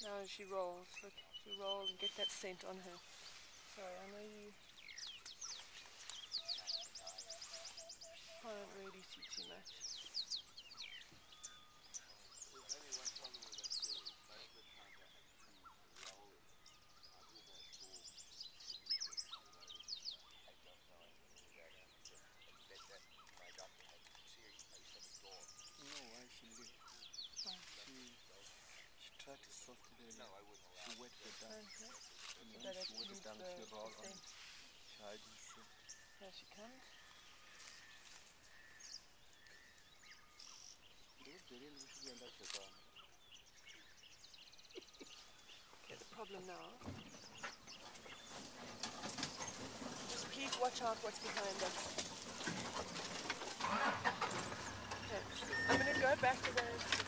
Now she rolls. Look, she rolls and get that scent on her. Sorry, I know you can't really see too much. No, why she lived. She tried to soft it earlier. She wet the down. Okay. And So when that she it wet it needs down, the she rolled on scent. it. She hides the scent. Here she comes. Okay, the problem now. Just please watch out what's behind us. Okay, I'm going to go back to the